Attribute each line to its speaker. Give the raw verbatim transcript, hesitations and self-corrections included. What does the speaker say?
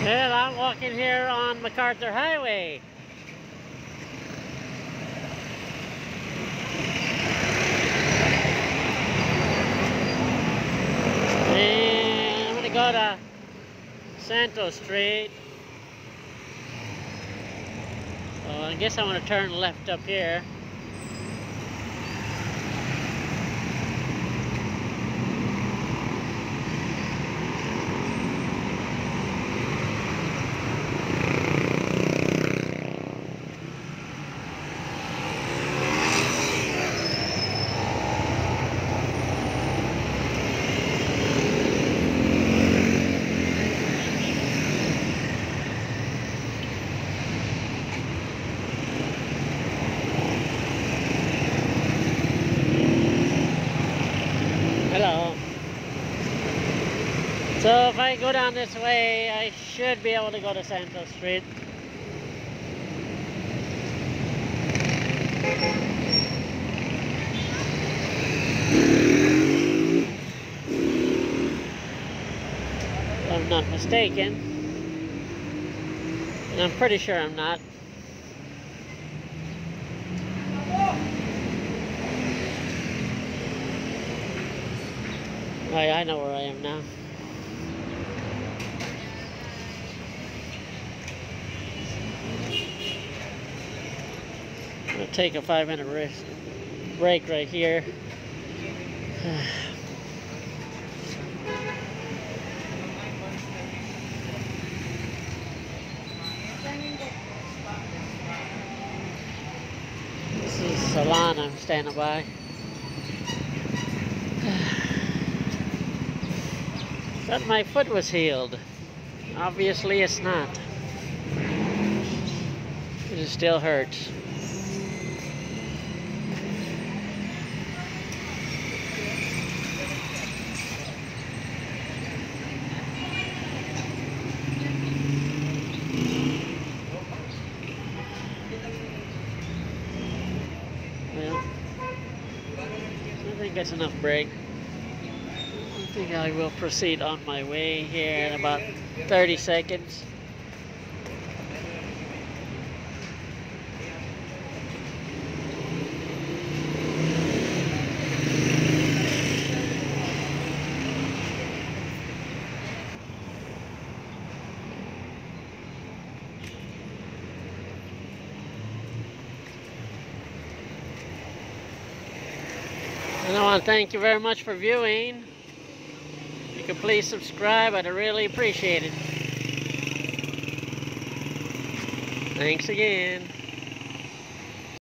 Speaker 1: Well, I'm walking here on MacArthur Highway. And I'm going to go to Santos Street. So I guess I'm going to turn left up here. Hello. So if I go down this way, I should be able to go to Santos Street. If I'm not mistaken. And I'm pretty sure I'm not. I, I know where I am now. I'm going to take a five minute rest, break right here. This is the salon I'm standing by. Thought my foot was healed. Obviously it's not. It still hurts. Well, I think that's enough break. I think I will proceed on my way here in about thirty seconds. And I want to thank you very much for viewing. If you could please subscribe, I'd really appreciate it. Thanks again.